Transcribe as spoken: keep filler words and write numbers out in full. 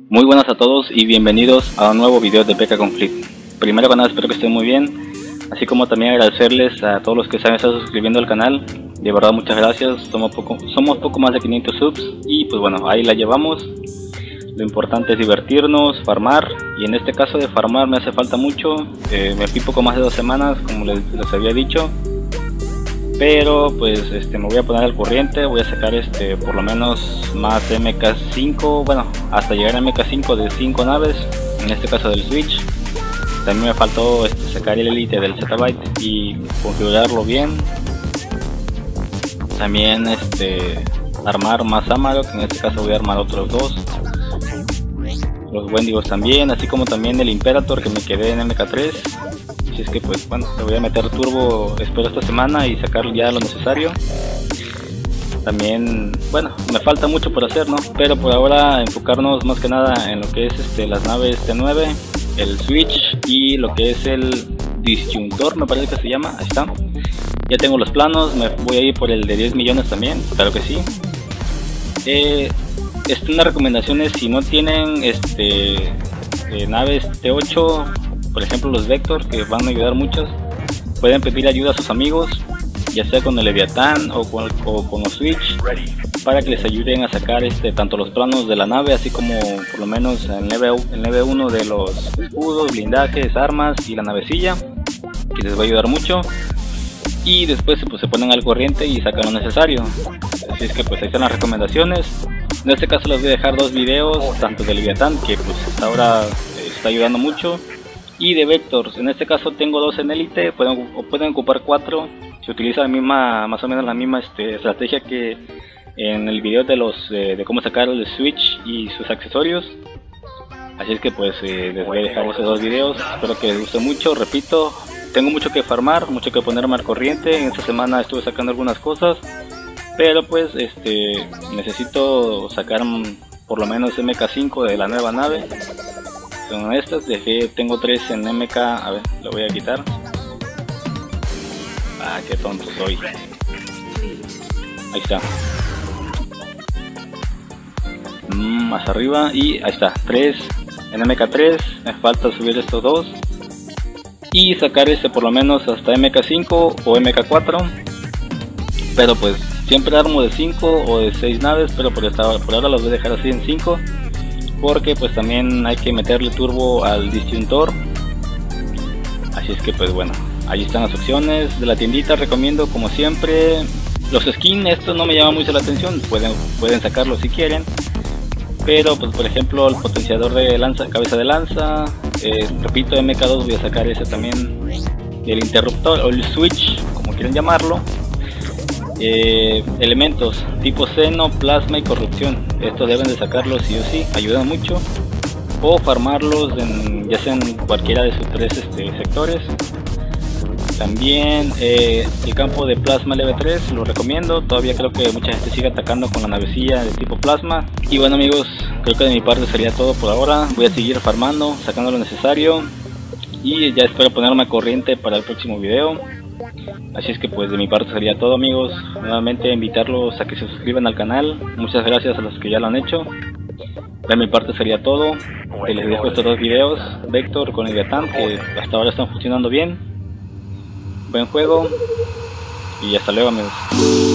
Muy buenas a todos y bienvenidos a un nuevo video de P K Conflict. Primero que nada, espero que estén muy bien, así como también agradecerles a todos los que se han estado suscribiendo al canal. De verdad, muchas gracias. Somos poco, somos poco más de quinientos subs y pues bueno, ahí la llevamos. Lo importante es divertirnos, farmar, y en este caso de farmar me hace falta mucho. eh, Me fui poco más de dos semanas, como les, les había dicho, pero pues este me voy a poner al corriente. Voy a sacar este por lo menos más M K cinco, bueno, hasta llegar a M K cinco de cinco naves, en este caso del Switch. También me faltó este, sacar el Elite del Zettabyte y configurarlo bien. También este armar más Amarok, en este caso voy a armar otros dos, los Wendigos también, así como también el Imperator, que me quedé en M K tres. Así es que pues bueno, le voy a meter turbo, espero esta semana, y sacar ya lo necesario. También, bueno, me falta mucho por hacer, ¿no? Pero por ahora enfocarnos más que nada en lo que es este las naves T nueve, el Switch y lo que es el Disyuntor, me parece que se llama. Ahí está. Ya tengo los planos, me voy a ir por el de diez millones también, claro que sí. Eh, esta una recomendación es, si no tienen este eh, naves T ocho, por ejemplo los Vector, que van a ayudar muchos, pueden pedir ayuda a sus amigos, ya sea con el Leviatán o con, o con los Switch, para que les ayuden a sacar este tanto los planos de la nave, así como por lo menos el nivel, el nivel uno de los escudos, blindajes, armas y la navecilla, que les va a ayudar mucho. Y después pues, se ponen al corriente y sacan lo necesario. Así es que pues ahí están las recomendaciones. En este caso les voy a dejar dos videos, tanto de Leviatán, que pues hasta ahora está ayudando mucho, y de Vectors. En este caso tengo dos en Elite, pueden, o pueden ocupar cuatro. Se utiliza la misma, más o menos la misma este, estrategia que en el video de los eh, de cómo sacar el Switch y sus accesorios. Así es que pues eh, les voy a dejar esos dos videos, espero que les guste mucho. Repito, tengo mucho que farmar, mucho que ponerme al corriente. En esta semana estuve sacando algunas cosas, pero pues este necesito sacar por lo menos M K cinco de la nueva nave. Son estas, dejé, tengo tres en M K, a ver, lo voy a quitar. Ah, qué tonto soy. Ahí está. Mm, más arriba, y ahí está, tres en M K tres. Me falta subir estos dos y sacar este por lo menos hasta M K cinco o M K cuatro. Pero pues siempre armo de cinco o de seis naves, pero por, esta, por ahora los voy a dejar así en cinco, porque pues también hay que meterle turbo al Disyuntor. Así es que pues bueno, ahí están las opciones de la tiendita. Recomiendo como siempre los skins. Esto no me llama mucho la atención, pueden, pueden sacarlo si quieren, pero pues por ejemplo el potenciador de lanza, cabeza de lanza, eh, repito, M K dos voy a sacar ese también, el interruptor o el switch, como quieren llamarlo. Eh, elementos tipo seno, plasma y corrupción, estos deben de sacarlos sí o sí, ayudan mucho, o farmarlos en, ya sea en cualquiera de sus tres este, sectores. También eh, el campo de plasma L V tres lo recomiendo, todavía creo que mucha gente sigue atacando con la navecilla de tipo plasma. Y bueno amigos, creo que de mi parte sería todo por ahora. Voy a seguir farmando, sacando lo necesario, y ya espero ponerme a corriente para el próximo video. Así es que pues de mi parte sería todo amigos. Nuevamente invitarlos a que se suscriban al canal, muchas gracias a los que ya lo han hecho. De mi parte sería todo. Les dejo estos dos videos, Vector con Leviatán, que hasta ahora están funcionando bien. Buen juego y hasta luego amigos.